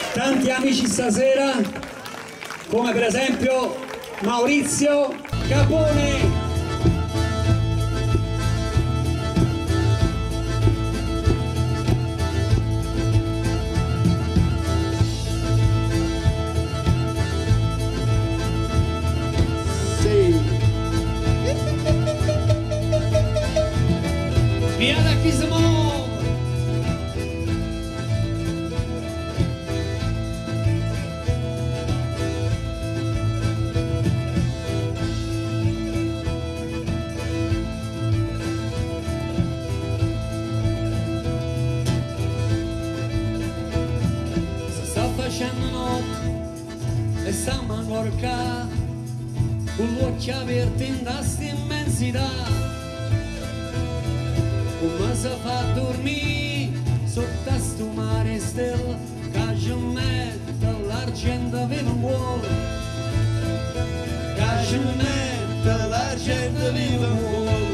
tanti amici stasera, come per esempio Maurizio Capone. Via da Chismo! Si sta facendo notte e stiamo a gorcà con gli occhi aperti in questa immensità. Come si fa a dormire sotto sto mare stella che ci mette l'argento vivo in cuore, che ci mette l'argento vivo in cuore.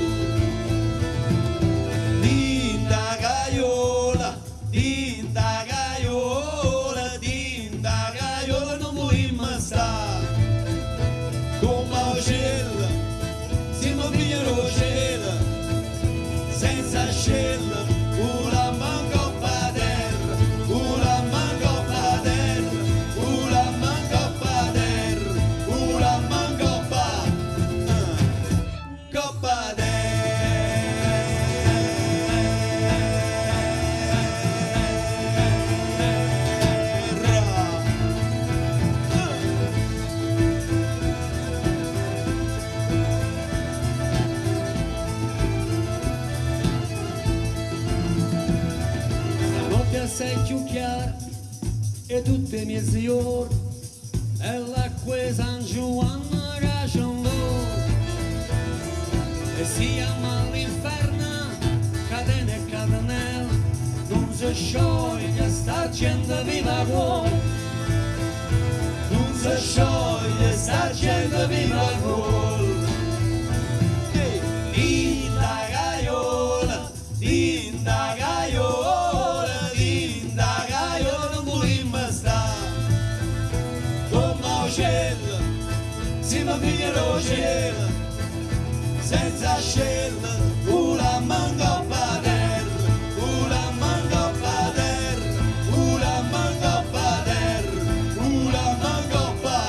Dinda gaiola, dinda gaiola, dinda gaiola, non vogliamo stare come uccello, siamo figli d'uccello senza scella, una manco pa terra, una manco pa terra, una manco pa terra, una manco pa terra. Sei più chiara e tutte le mie signore e l'acqua di San Giovanni che c'è un e siamo all'inferno, catene e catenelle, non si scioglie sta gente viva cuore, non si scioglie sta gente viva cuore. Dinda gaiola, dinda gaiola, siamo figli d'uccello, senza scella, una manco pa terra, una manco pa terra, una manco pa terra, una manco pa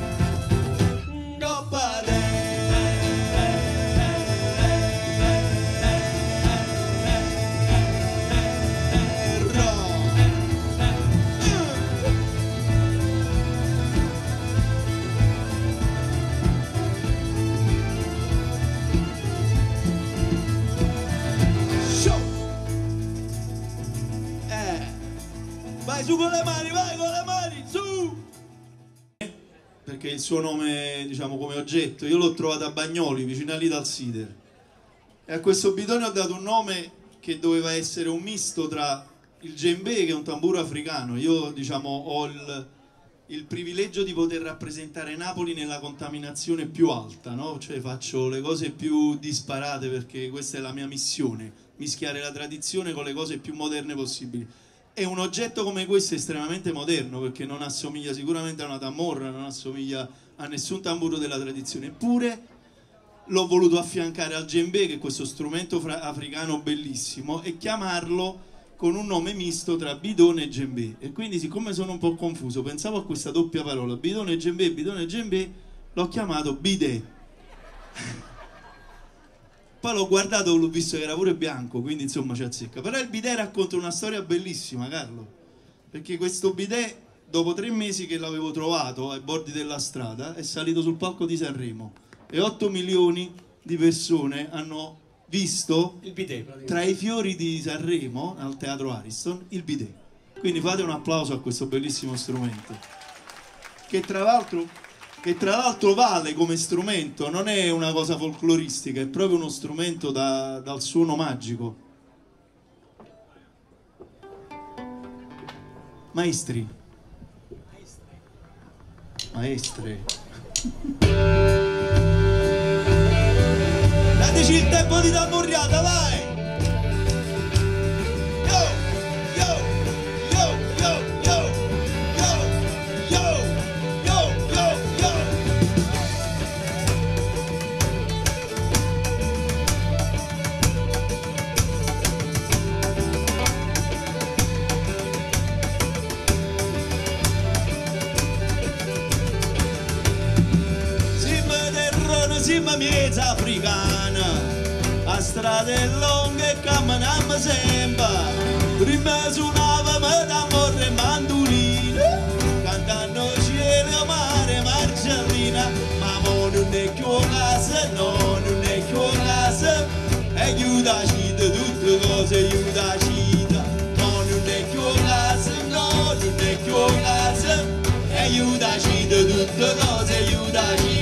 Vai su con le mani, vai con le mani, su! Perché il suo nome, diciamo, come oggetto, io l'ho trovato a Bagnoli, vicino a Little Sider. E a questo bidone ho dato un nome che doveva essere un misto tra il djembe, che è un tamburo africano. Io, diciamo, ho il privilegio di poter rappresentare Napoli nella contaminazione più alta, no? Cioè faccio le cose più disparate perché questa è la mia missione, mischiare la tradizione con le cose più moderne possibili. E un oggetto come questo è estremamente moderno perché non assomiglia sicuramente a una tamorra, non assomiglia a nessun tamburo della tradizione, eppure l'ho voluto affiancare al djembe, che è questo strumento africano bellissimo, e chiamarlo con un nome misto tra bidone e djembe. E quindi, siccome sono un po' confuso, pensavo a questa doppia parola, bidone e djembe, l'ho chiamato bidet. Poi l'ho guardato e l'ho visto che era pure bianco, quindi insomma ci azzecca. Però il bidet racconta una storia bellissima, Carlo, perché questo bidet, dopo 3 mesi che l'avevo trovato ai bordi della strada, è salito sul palco di Sanremo e 8 milioni di persone hanno visto il bidet, tra i fiori di Sanremo al Teatro Ariston il bidet. Quindi fate un applauso a questo bellissimo strumento che tra l'altro vale come strumento, non è una cosa folcloristica, è proprio uno strumento dal suono magico. Maestri, maestre, dateci il tempo di tamburriata, vai! Yo, yo, yo, yo, yo, siamo mezza africana, a strade lunghe camminiamo sempre, prima suonavamo d'amore mandolina, cantando cielo, mare, marcellina, ma mo non è più casa, no, non è più casa, aiutaci da tutte cose, aiutaci da, no, non è più casa, no, non è più casa, aiutaci da tutte cose, aiutaci.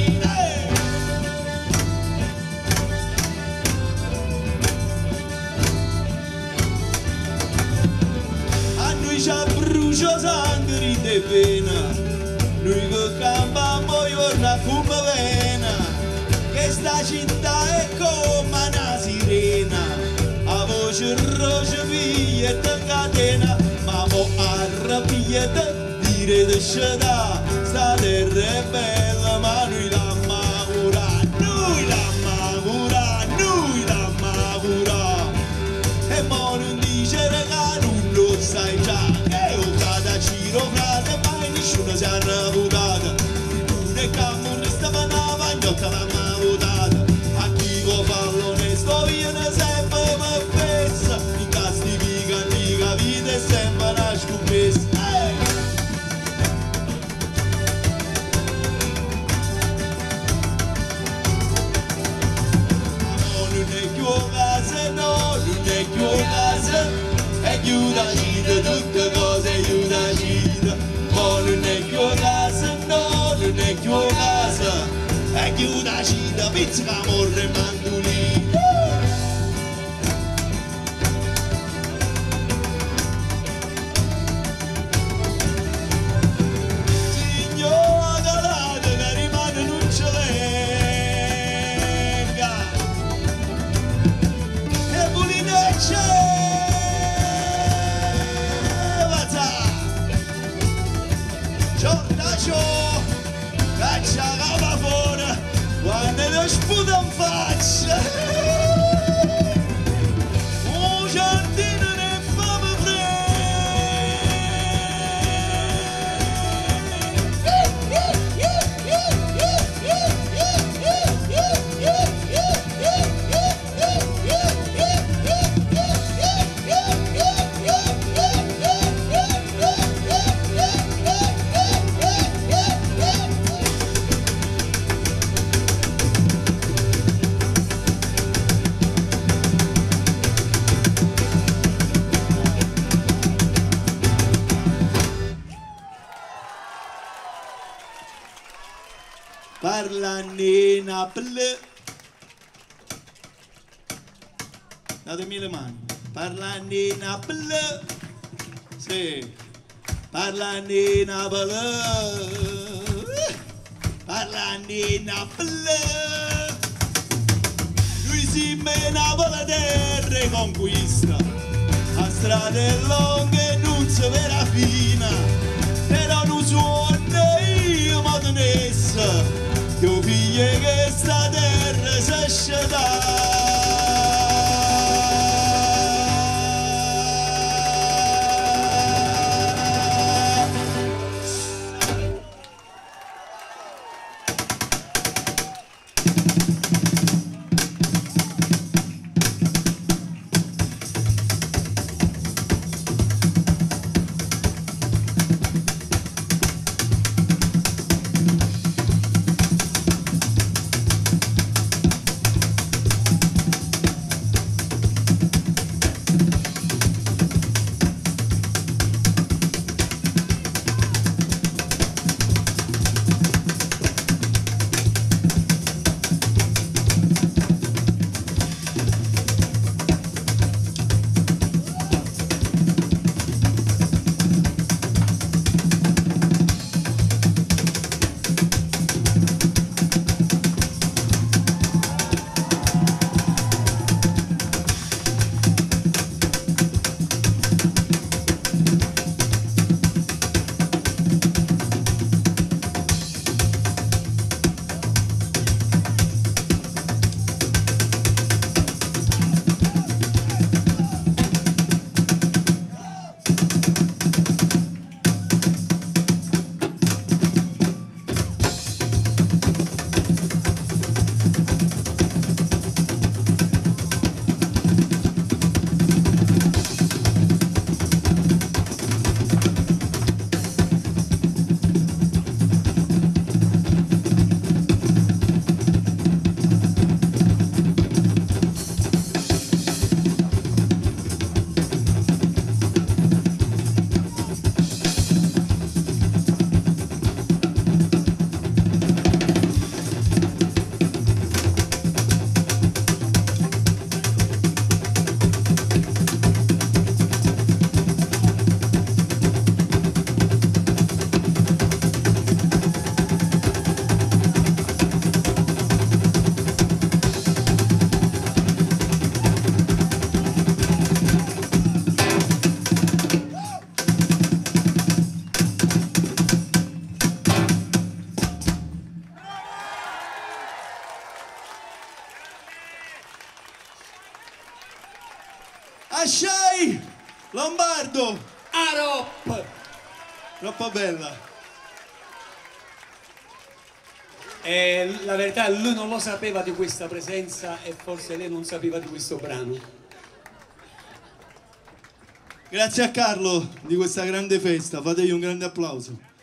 Ci brucia sangue di pena, noi che campiamo giorno come vena, che sta città è come una sirena, a voce roce via e te catena, ma mo arrabbiate dire di scegliere, sta terra è bella ma noi la maura, noi la maura, noi la maura, e mo non dice regà non lo sai già. Ciro frate, mai nessuno si è arrabutata, pure camone stava una vagnotta l'hanno votata, a chi lo fa l'onesto viene sempre ma pensa, in casa di mica antica vita è sempre una scommessa. No, non è più casa, no, non è più casa, aiutaci da tutte cose, aiutaci da, no, non è più casa, no, non è più casa, aiutaci da pizzica, amore e mandolino. Signora calata che rimane non ce venga, e pulinecce. Caccia la fuori quando lo sputa in faccia, un giardino ne fa mi parla di Napoli, datemi le mani, parla di Napoli, sì, parla di Napoli, parla di Napoli, lui si me Napoli terra conquista, a strade lunghe non si vera fina, però non suona io modernessa, che figlia che sta terra si sceda. Asciai Lombardo Arop. troppo bella. La verità, lui non lo sapeva di questa presenza e forse lei non sapeva di questo brano. Grazie a Carlo di questa grande festa, fategli un grande applauso.